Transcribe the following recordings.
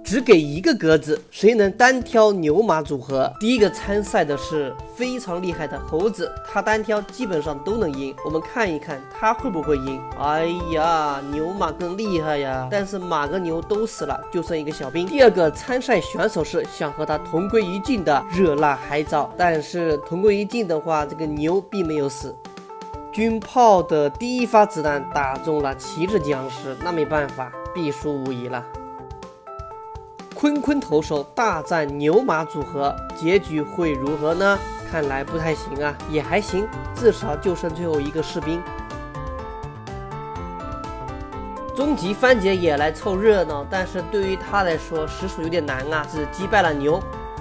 只给一个格子，谁能单挑牛马组合？第一个参赛的是非常厉害的猴子，他单挑基本上都能赢。我们看一看他会不会赢。哎呀，牛马更厉害呀！但是马跟牛都死了，就剩一个小兵。第二个参赛选手是想和他同归于尽的热辣海藻，但是同归于尽的话，这个牛并没有死。军炮的第一发子弹打中了骑士僵尸，那没办法，必输无疑了。坤坤投手大战牛马组合，结局会如何呢？看来不太行啊，也还行，至少就剩最后一个士兵。终极番茄也来凑热闹，但是对于他来说实属有点难啊，只击败了牛。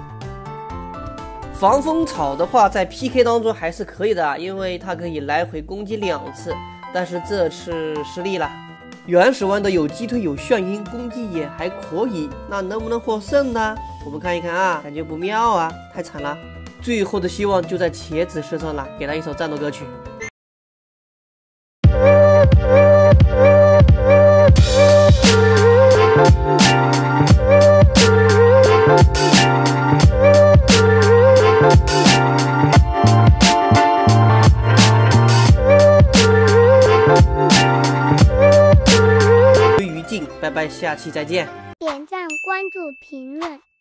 防风草的话，在 PK 当中还是可以的，因为它可以来回攻击2次，但是这次失利了。原始豌豆有鸡腿有眩晕，攻击也还可以，那能不能获胜呢？我们看一看啊，感觉不妙啊，太惨了。最后的希望就在茄子身上了，给他一首战斗歌曲。拜拜，下期再见。 点赞、关注、评论。